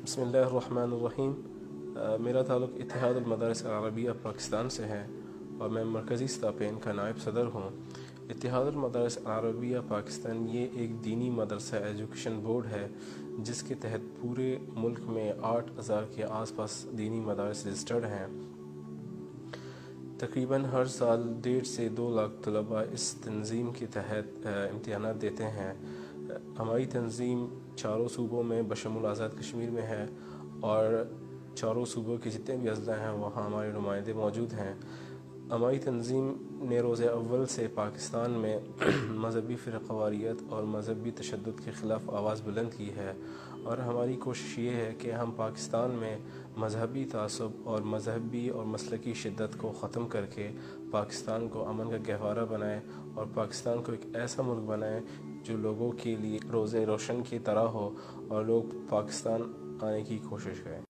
बिस्मिल्लाहिर्रहमानिर्रहीम। मेरा ताल्लुक़ इत्तेहाद अल-मदारिस अल-अरबिया पाकिस्तान से है और मैं मरकज़ी स्तापेन का नायब सदर हूँ। इत्तेहाद अल-मदारिस अल-अरबिया पाकिस्तान ये एक दीनी मदरसा एजुकेशन बोर्ड है जिसके तहत पूरे मुल्क में 8000 के आसपास दीनी मदारिस रजिस्टर्ड हैं। तकरीबन हर साल 1.5 से 2 लाख तलबा इस तंजीम के तहत इम्तिहानात देते हैं। हमारी तंजीम चारों सूबों में बशमुल आज़ाद कश्मीर में है और चारों सूबों के जितने भी अज़ला हैं वहाँ हमारे नुमाइंदे मौजूद हैं। हमारी तंजीम ने रोज़े अव्वल से पाकिस्तान में मज़हबी फ़िरक़ावारियत और मज़हबी तशद्दुद के ख़िलाफ़ आवाज़ बुलंद की है और हमारी कोशिश ये है कि हम पाकिस्तान में मज़हबी तासुब और मज़हबी और मसलकी शिद्दत को ख़त्म करके पाकिस्तान को अमन का गहवारा बनाएं और पाकिस्तान को एक ऐसा मुल्क बनाएं जो लोगों के लिए रोज़े रोशन की तरह हो और लोग पाकिस्तान आने की कोशिश करें।